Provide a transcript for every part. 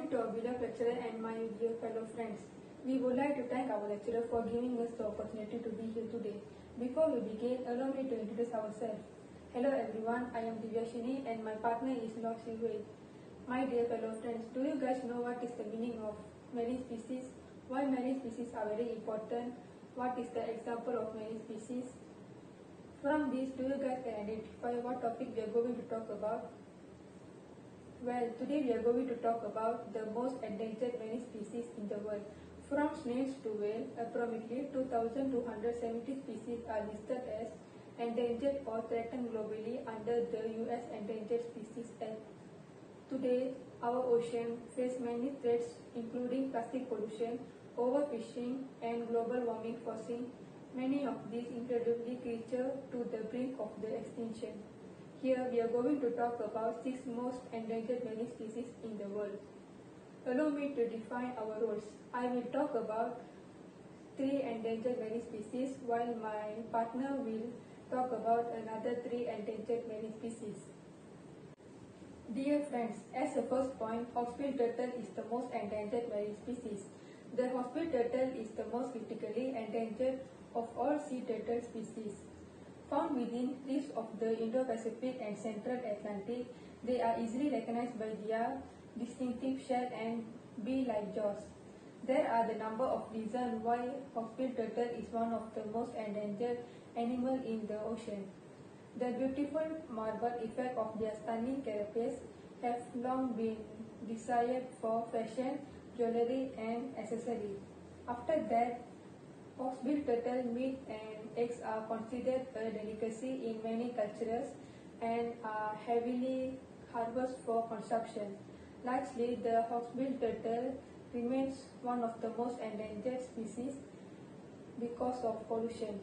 morning to our beloved lecturer and my dear fellow friends. We would like to thank our lecturer for giving us the opportunity to be here today. Before we begin, allow me to introduce ourselves. Hello everyone, I am Divyashini and my partner is Lok Siwei. My dear fellow friends, do you guys know what is the meaning of marine species? Why marine species are very important? What is the example of marine species? From this, do you guys can identify what topic we are going to talk about? Well, today we are going to talk about the most endangered marine species in the world. From snails to whale, approximately 2,270 species are listed as endangered or threatened globally under the U.S. Endangered Species Act. Today, our ocean faces many threats including plastic pollution, overfishing, and global warming, forcing many of these incredible creatures to the brink of the extinction. Here we are going to talk about 6 most endangered marine species in the world. Allow me to define our roles. I will talk about 3 endangered marine species while my partner will talk about another 3 endangered marine species. Dear friends, as a first point, hawksbill turtle is the most endangered marine species. The hawksbill turtle is the most critically endangered of all sea turtle species. Found within reefs of the Indo-Pacific and Central Atlantic, they are easily recognized by their distinctive shell and bee-like jaws. There are the number of reasons why hawksbill turtle is one of the most endangered animals in the ocean. The beautiful marble effect of their stunning carapace have long been desired for fashion, jewelry, and accessories. After that, hawksbill turtle meat and eggs are considered a delicacy in many cultures and are heavily harvested for consumption. Largely, the hawksbill turtle remains one of the most endangered species because of pollution.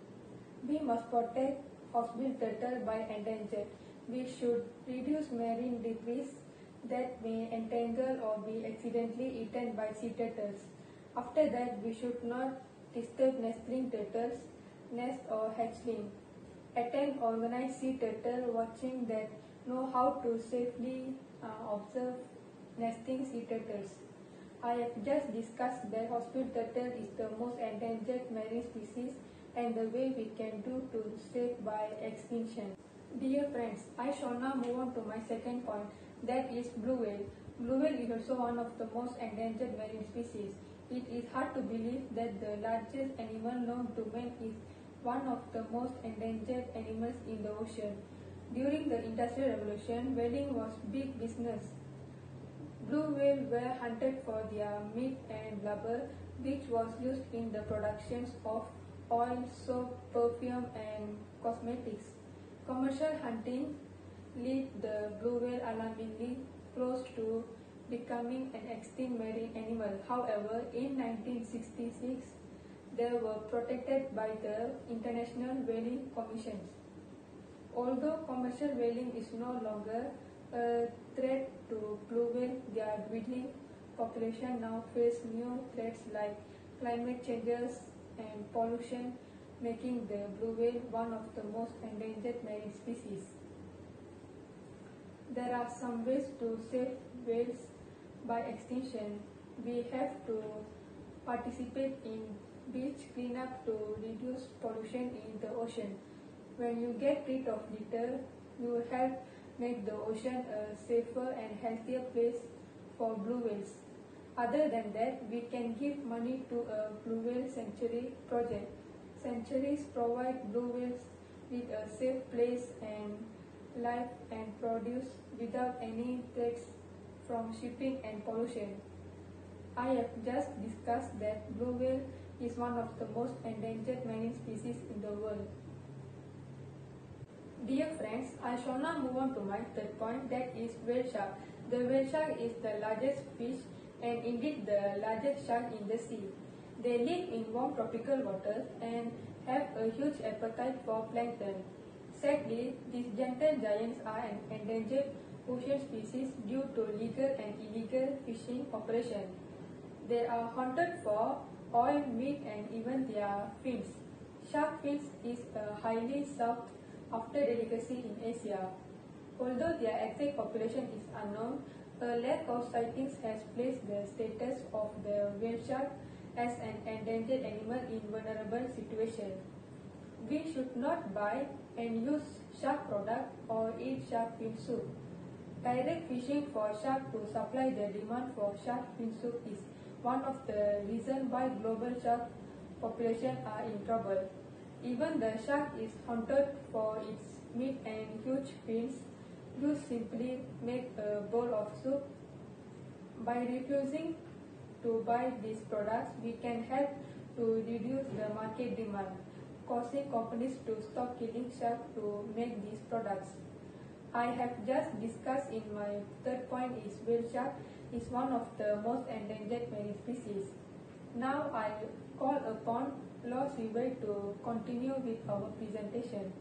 We must protect hawksbill turtle by endangered. We should reduce marine debris that may entangle or be accidentally eaten by sea turtles. After that, we should not disturb nestling turtles, nest or hatchling. Attend organized sea turtle watching that know how to safely observe nesting sea turtles. I have just discussed that hawksbill turtle is the most endangered marine species and the way we can do to save by extinction. Dear friends, I shall now move on to my second point, that is blue whale. Blue whale is also one of the most endangered marine species. It is hard to believe that the largest animal known to man is one of the most endangered animals in the ocean. During the Industrial Revolution, whaling was big business. Blue whale were hunted for their meat and blubber, which was used in the productions of oil, soap, perfume, and cosmetics. Commercial hunting led the blue whale alarmingly close to becoming an extinct marine animal. However, in 1966, they were protected by the International Whaling Commission. Although commercial whaling is no longer a threat to blue whale, their dwindling population now face new threats like climate changes and pollution, making the blue whale one of the most endangered marine species. There are some ways to save whales by extinction. We have to participate in beach cleanup to reduce pollution in the ocean. When you get rid of litter, you will help make the ocean a safer and healthier place for blue whales. Other than that, we can give money to a blue whale sanctuary project. Sanctuaries provide blue whales with a safe place and life and produce without any threats from shipping and pollution. I have just discussed that blue whale is one of the most endangered marine species in the world. Dear friends, I shall now move on to my third point, that is whale shark. The whale shark is the largest fish and indeed the largest shark in the sea. They live in warm tropical waters and have a huge appetite for plankton. Sadly, these gentle giants are an endangered ocean species due to legal and illegal fishing operations. They are hunted for oil, meat, and even their fins. Shark fins is a highly sought after delicacy in Asia. Although their exact population is unknown, A lack of sightings has placed the status of the whale shark as an endangered animal in vulnerable situation. We should not buy and use shark product or eat shark fin soup. Direct fishing for shark to supply the demand for shark fin soup is one of the reasons why global shark population are in trouble. Even the shark is hunted for its meat and huge fins. You simply make a bowl of soup. By refusing to buy these products, we can help to reduce the market demand, causing companies to stop killing sharks to make these products. I have just discussed in my third point is whale shark is one of the most endangered marine species. Now I call upon Lord Sivai to continue with our presentation.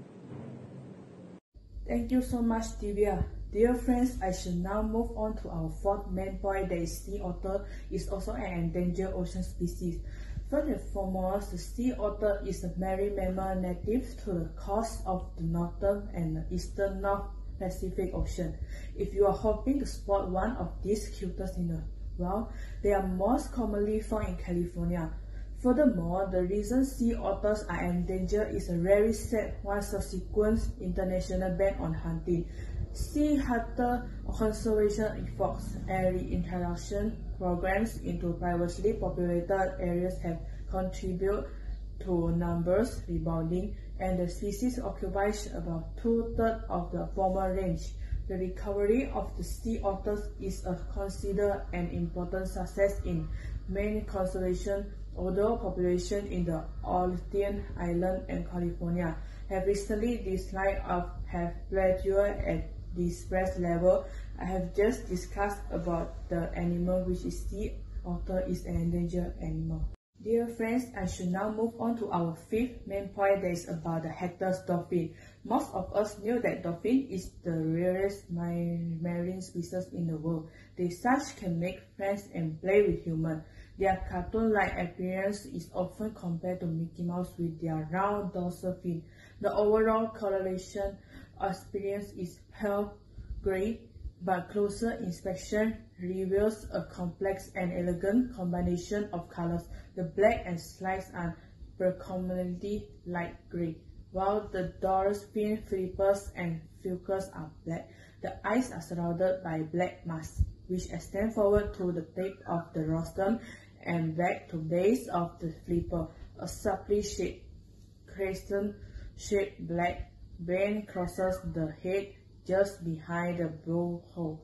Thank you so much, Divya. Dear friends, I should now move on to our fourth main point, that is sea otter is also an endangered ocean species. First and foremost, the sea otter is a marine mammal native to the coast of the northern and eastern North Pacific Ocean. If you are hoping to spot one of these cuties in the wild, they are most commonly found in California. Furthermore, the reason sea otters are endangered is a very sad one subsequent international ban on hunting. Sea otter conservation efforts and reintroduction programs into privately populated areas have contributed to numbers rebounding, and the species occupies about 2/3 of the former range. The recovery of the sea otters is considered an important success in marine conservation, although population in the Aleutian Islands and California have recently declined or have plateaued at depressed level. I have just discussed about the animal which is sea otter is an endangered animal. Dear friends, I should now move on to our fifth main point, that is about the Hector's dolphin. Most of us knew that dolphin is the rarest marine species in the world. They such can make friends and play with humans. Their cartoon-like appearance is often compared to Mickey Mouse with their round dorsal fin. The overall coloration appearance is pale gray, but closer inspection reveals a complex and elegant combination of colors. The black and slides are predominantly light gray, while the dorsal fin, flippers, and flukes are black. The eyes are surrounded by black masks, which extend forward to the tip of the rostrum and back to base of the flipper. A sharply shaped, crescent-shaped black band crosses the head just behind the blowhole.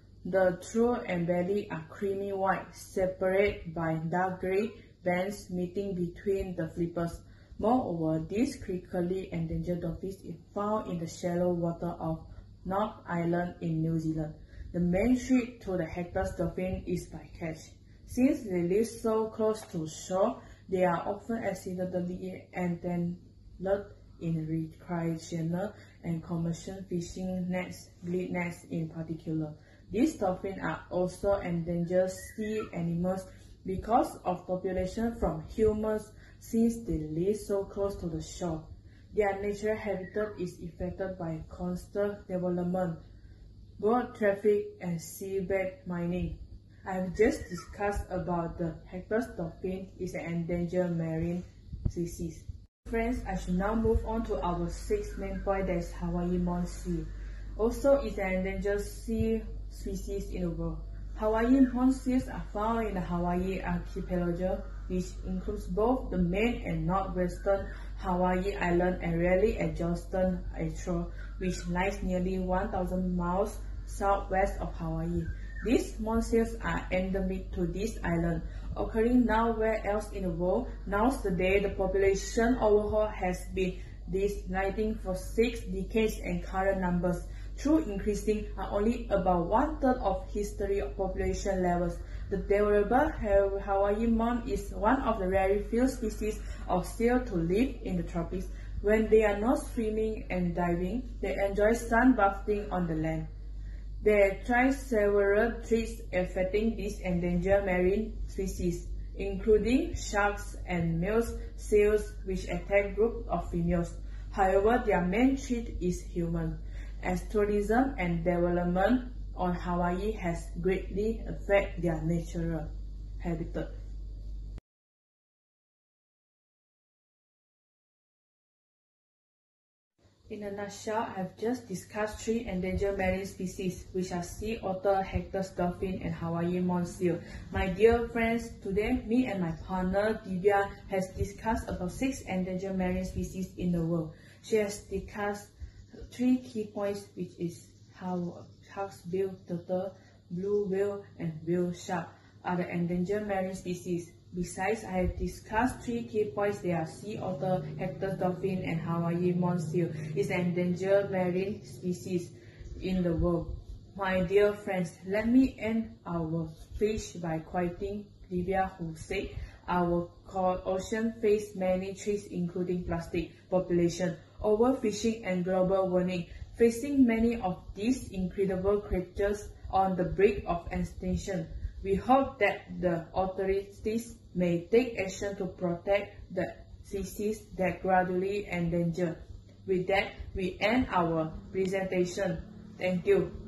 The throat and belly are creamy white, separated by dark gray bands meeting between the flippers. Moreover, this critically endangered dolphin is found in the shallow water of North Island in New Zealand. The main threat to the Hector's dolphin is by catch. Since they live so close to shore, they are often accidentally entangled in recreational and commercial fishing nets, lead nets in particular. These dolphins are also endangered sea animals because of population from humans, since they live so close to the shore. Their natural habitat is affected by constant development, boat traffic, and seabed mining. I have just discussed about the Hector's dolphin is an endangered marine species. Friends, I should now move on to our sixth main point, that is Hawaii Mont seal. Also is an endangered sea species in the world. Hawaiian mont seals are found in the Hawaii archipelago, which includes both the main and northwestern Hawaii Island and rarely at Johnston Atoll, which lies nearly 1,000 miles southwest of Hawaii. These mont seals are endemic to this island, occurring nowhere else in the world. Nowadays, the population overall has been declining for 6 decades, and current numbers, though increasing, are only about 1/3 of history of population levels. The developed Hawaii mont is one of the very few species of seal to live in the tropics. When they are not swimming and diving, they enjoy sunbathing on the land. They try several threats affecting this endangered marine species, including sharks and male seals, which attack groups of females. However, their main threat is humans. As tourism and development on Hawaii has greatly affected their natural habitat. In a nutshell, I have just discussed 3 endangered marine species, which are sea otter, Hector's dolphin, and Hawaiian mourn seal. My dear friends, today me and my partner Divya has discussed about 6 endangered marine species in the world. She has discussed 3 key points, which is how hawksbill turtle, blue whale, and whale shark are the endangered marine species. Besides, I have discussed 3 key points. They are sea otter, Hector's dolphin, and Hawaiian mourn seal is an endangered marine species in the world. My dear friends, let me end our speech by quoting Livia, who said, "Our ocean face many threats including plastic, population, overfishing, and global warming. Facing many of these incredible creatures on the brink of extinction, we hope that the authorities may take action to protect the species that gradually endanger." With that, we end our presentation. Thank you.